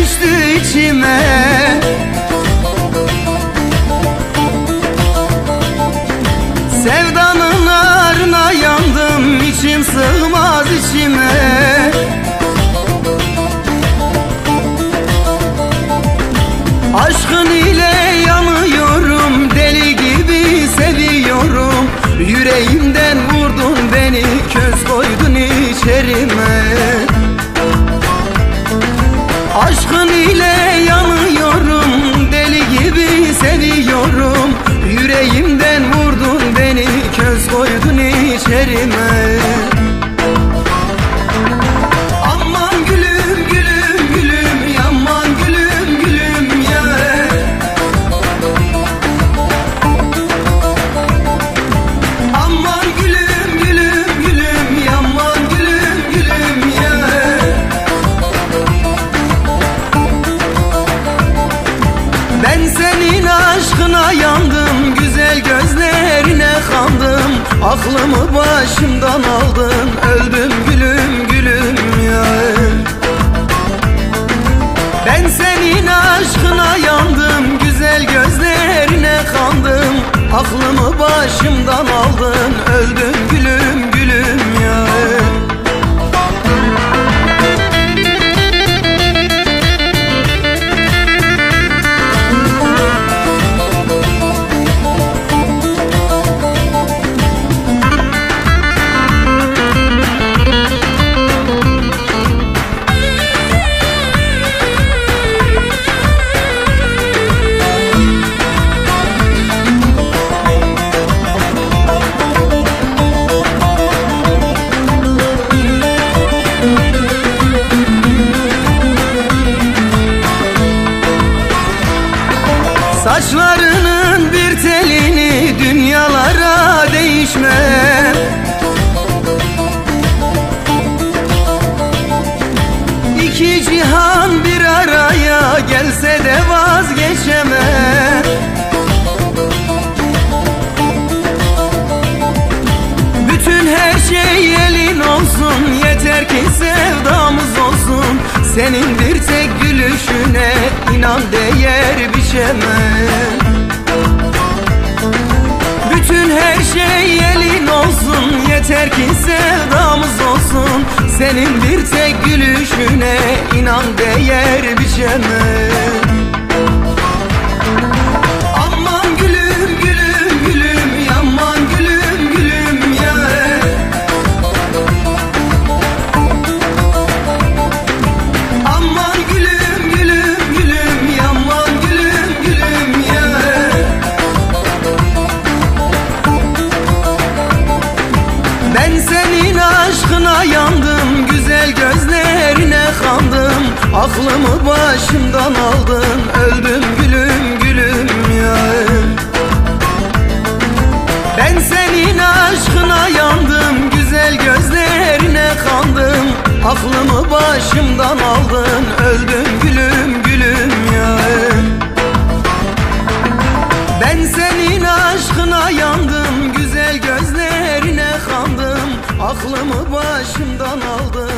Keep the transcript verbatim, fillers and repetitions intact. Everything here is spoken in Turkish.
düştü içime. Sevdanın narına yandım, içim sığmaz içime. Aşkın ile yanıyorum, deli gibi seviyorum. Yüreğimden vurdun beni, köz koydun içerime. Aşkın ile yanıyorum, deli gibi seviyorum. Yüreğimden vurdun beni, köz koydun içerime. Aman gülüm gülüm gülüm, yaman gülüm gülüm ya. Aman gülüm gülüm gülüm, yaman gülüm gülüm ya. Ben senin aşkına yandım, güzel gözlerine kandım. Aklımı başımdan aldın, öldüm gülüm gülüm ya. Ben senin aşkına yandım, güzel gözlerine kandım. Aklımı başımdan aldın, öldüm gülüm gülüm ya. Saçlarının bir telini dünyalara değişmem. İki cihan bir araya gelse de vazgeçemem. Bütün her şey elin olsun, yeter ki sevdamız olsun. Senin bir tek gülüşüne inan değer biçemem. Bütün her şey elin olsun, yeter ki sevdamız olsun. Senin bir tek gülüşüne inan değer biçemem. Aman gülüm gülüm gülüm, yaman gülüm gülüm ya. Aman gülüm gülüm gülüm, yaman gülüm gülüm ya. Ben senin aşkına yandım, güzel gözlerine kandım. Aklımı başımdan aldın, öldüm gülüm gülüm ya. Ben senin aşkına yandım, güzel gözlerine kandım. Aklımı başımdan aldın, öldüm gülüm gülüm ya. Ben senin aşkına yandım, güzel gözlerine kandım. Aklımı başımdan aldın.